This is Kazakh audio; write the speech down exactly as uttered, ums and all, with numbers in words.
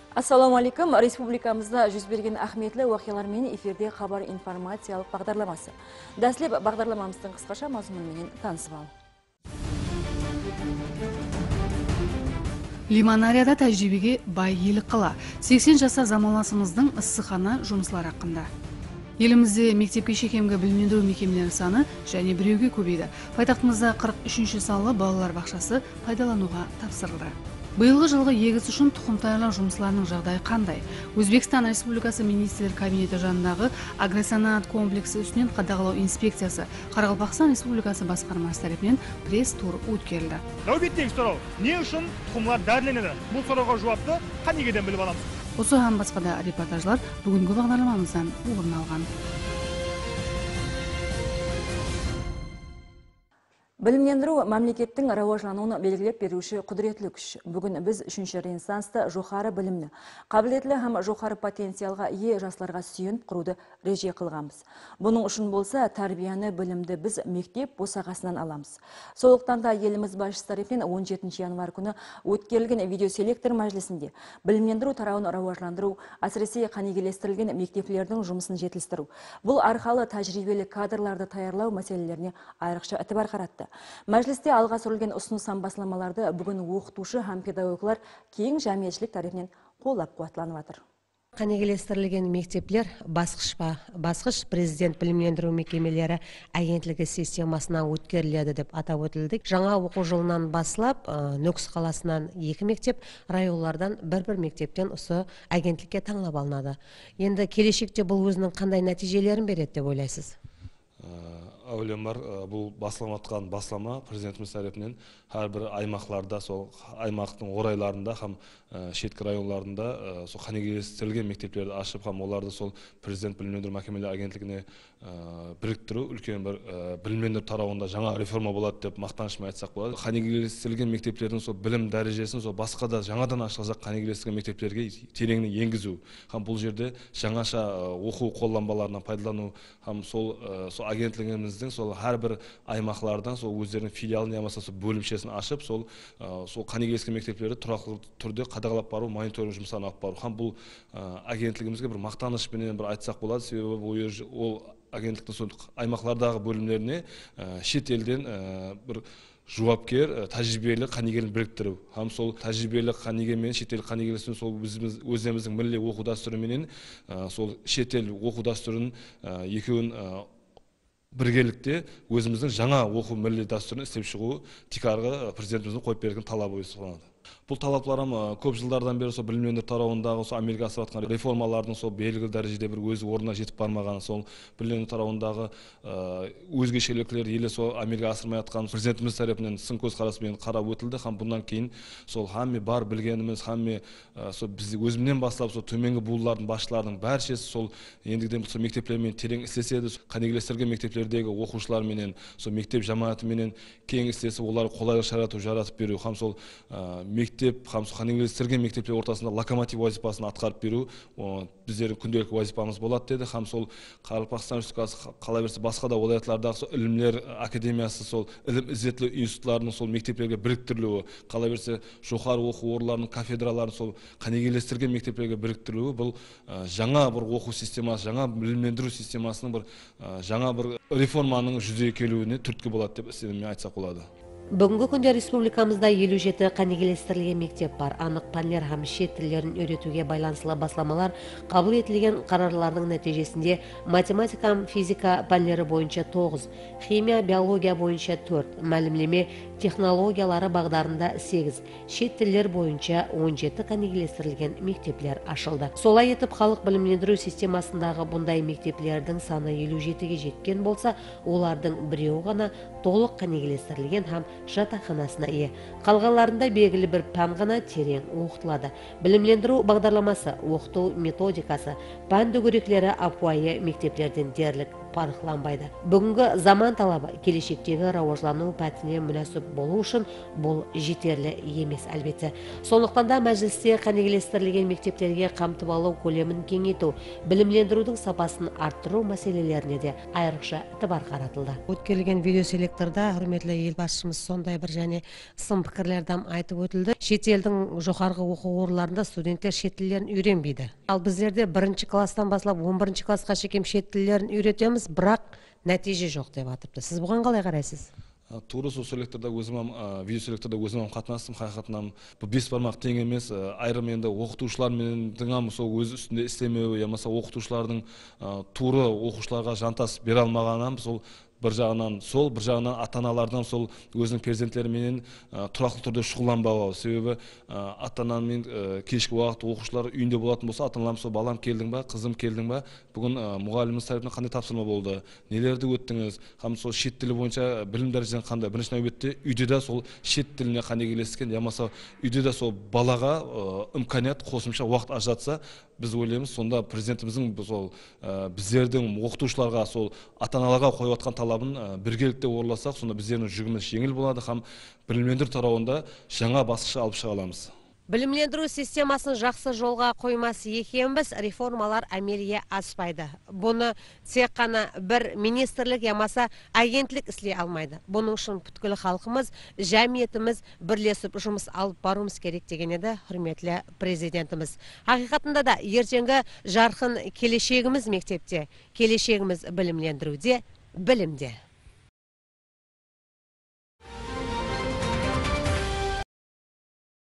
Assalamu алейкум. Республикамызда жүз берген ахметлі уақиялармен эфирде хабар информациялық бағдарламасы. Дәслеп бағдарламамыздың қысқаша мазмұнымен танысып ал. Лиманарияда тәжірибеге бай елі қала. сексен жасар замаласымыздың ыссыхана жұмыслары хақында. Елімізде мектепке шекемгі білімдендіру мекемелері саны және біреуге көбейді. Пайтақтымызда қырық үшінші салы балалар бақшасы пайдалануға тапсырылды. Биылғы жылғы егіс үшін тұқым даярлау жұмысларының жағдайы қандай? Өзбекстан Республикасы министрлер кабинеті жанындағы агросанат комплексі үстінен қадағалау инспекциясы Қарақалпақстан Республикасы басқармасы тарапынан пресс-тур өткерілді. Нәубеттегі сұрау, не үшін тұқымлар дәріленеді? Бұл сұрауға жауапты қанегеден біліп аламыз? Осы һәм басқа да репортажлар бүгінгі бағдарламамыздан орын алған. Білімдендіру мемлекеттің рауажлануын белгілеп беруші құдіретлі күш. Бүгін біз үшінші ренессанста жоғары білімні, қабілетлі һәм жоғары потенциалға ие жастарға сүйеніп құруды реже қылғанбыз. Бұның үшін болса, тәрбияны, білімді біз мектеп босағасынан аламыз. Сондықтан да еліміз басшысы тарапынан он жетінші январь күні өткерілген видеоселектор мәжілісінде білімдендіру тарауын рауажландыру, әсіресе қанегелестірілген мектеплердің жұмысын жетілдіру. Бұл арқалы тәжірибелі кадрларды даярлау мәселелеріне айрықша әтібар қаратты. Мәжілісте алға сүрілген ұсыныстан басламаларды бүгін оқытушы һәм педагоглар кең жәмиетшілік тарапынан қолдап қуатланып жатыр. Қанегелестірілген мектеплер басқышпа, басқыш президент білімдендіру мекемелері агентлігі системасына өткеріледі деп атап өтілді. Жаңа оқу жылынан баслап, Нүкіс қаласынан екі мектеп, районлардан бір-бір мектептен осы агентлікке таңлап алынады. Енді келешекте бұл өзінің қандай нәтижелерін береді деп ойлайсыз? Әулем бар, бұл басламатқан баслама президентіміз тарапынан әрбір аймақларда, сол аймақтың орайларында, һәм шеткі районларында сол қанегелестірілген мектеплерді ашып, һәм оларды сол президент білімдендіру мекемелері агентлігіне біріктіру, үлкен бір білімдендіру тарауында жаңа реформа болады деп мақтанышпен айтсақ болады. Қанегелестірілген мектеплердің сол білім дәрежесін сол басқа да жаңадан ашылған қанегелестірілген мектептерге тереңіне енгізу, һәм бұл жерде жаңаша оқу қолданбаларынан пайдалану, һәм сол сол агентлігіміздің сол әрбір аймақлардан сол өздерінің филиалын ямаса сол бөлімшесін ашып, сол сол қанегелестірілген мектеплерді тұрақты түрде қадағалап бару, мониторинг жұмыстарын алып бару. Һәм бұл агентлігімізге бір мақтанышпенен бір айтсақ болады, себебі ол агентліктің сол аймақлардағы бөлімдеріне шет елден бір жауапкер, тәжірибелі қанегелін біріктіру. Һәм сол тәжірибелі қанегелмен шетел қанегелісін сол өздеріміздің милли оқу дәстүріменен сол шетел оқу дәстүрін екеуін біргелікте өзіміздің жаңа оқу милли дәстүрін істеп шығу тикарға президентіміздің қойып берген талабы саналады. Бұл талапларым көп жылдардан бері сол білімдендіру тарауындағы сол Америка асып жатқан реформалардың сол белгілі дәрежеде бір өз орнына жетіп бармаған, сол білімдендіру тарауындағы өзгешеліктер елі сол Америка асырмай жатқан президентіміз тарапынан сын көзқарасымен қарап өтілді. Һәм бұнан кейін сол хамме бар білгеніміз, хамме сол біз өзімнен бастап сол төменгі буылардың басшыларының баршасы сол ендігіден сол мектеплермен терең істеседі. Қанегелестірілген мектептердегі оқушыларменен, сол мектеп жамаатыменен кең істесіп, олар қолайлы шарат жаратып беру, һәм сол мектеп, һәм қанегелестірілген мектеплер ортасында локомотив вазипасын атқарып беру біздердің күнделікті вазипамыз болады деді. Һәм сол Қарақалпақстан Республикасы қала берсе басқа да олаятылардағы сол ілімлер академиясы, сол ілім ізетілі институттарының сол мектептерге біріктірілуі, қала берсе жоғары оқу орындарының кафедраларын сол қанегелестірілген мектептерге біріктірілуі, бұл жаңа бір оқу системасы, жаңа білімдендіру системасының бір жаңа бір реформаның жүзеге келуіне түрткі болады деп сеніммен айтсақ болады. Бүгінгі күнде республикамызда елу жеті қанегелестірілген мектеп бар. Анық пәндер һәм шет тілдерін үйретуге байланысты басламалар қабыл етілген қарарлардың нәтижесінде математика, физика пәндері бойынша тоғыз, химия, биология бойынша төрт, мәлімлеме технологиялары бағдарында сегіз, шет тілдер бойынша он жеті қанегелестірілген мектеплер ашылды. Солай етіп, халық білімдендіру системасындағы бұндай мектеплердің саны елу жетіге жеткен болса, олардың біреуі ғана толық қанегелестірілген һәм жатақханасына ие. Қалғандарында белгілі бір пән ғана терең оқытылады. Білімдендіру бағдарламасы, оқыту методикасы, пән дүгіреклері апуайы мектептерден дерлік парықланбайды. Бүгінгі заман талабы келешектегі рауажлану пәтіне мүнәсіп болу үшін бұл жетерлі емес әлбетте. Сондықтан да мәжілісте қанегелестірілген мектептерге қамтып алу көлемін кеңейту, білімлендірудің сапасын арттыру мәселелеріне де айрықша ітібар қаратылды. Өткерілген видеоселекторда құрметлі елбасшымыз сондай бір және сын пікірлерді айтып өтілді. Шет елдің жоғарғы оқу орындарында студенттер шет тілдерін үйренбейді. Ал біздерде бірінші класстан басылап он бірінші классқа шейін шет тілдерін үйретеміз, бірақ нәтиже жоқ деп атыпты. Сіз бұған қалай қарайсыз? Тура сол селекторда өзім, видеоселекторда өзім қатынастым, қайқатынам. Бұл бес бармақ тең емес, айрым енді оқытушылар мен дыңам сол өз үстінде істемеу, ямаса оқытушылардың туры оқушыларға жантас бере алмағанам, сол бір жағынан сол, бір жағынан ата-аналардан сол өзінің перзенттеріменен тұрақты түрде шұғылданбауы. Себебі ата-анамен кешкі уақыт оқушылар үйінде болатын болса, ата-аналарым сол балам келдің ба, қызым келдің ба, бүгін мұғаліміміз тарапынан қандай тапсырма болды, нелерді өттіңіз, һәм сол шет тілі бойынша білім дәрежеден қандай. Бірінші нәубетте үйде де сол шет тіліне қанегелескен, ямаса үйде де сол балаға имканият қосымша уақыт ажыратса, біз ойлаймыз, сонда президентіміздің сол біздердің оқытушыларға сол ата-аналарға қойып отқан талабын біргелікте орындасақ, сонда біздердің жүгіміз жеңіл болады, һәм білімлендіру тарауында жаңа басқыша алып шыға аламыз. Білімлендіру системасын жақсы жолға қоймасы екенбіз, реформалар әмелге аспайды. Бұны тек қана бір министрлік ямаса агентлік істей алмайды. Бұның үшін бүткіл халқымыз, жәмиетіміз бірлесіп жұмыс алып баруымыз керек деген еді құрметлі президентіміз. Хақиқатында да ертеңгі жарқын келешегіміз мектепте, келешегіміз білімлендіруде, білімде.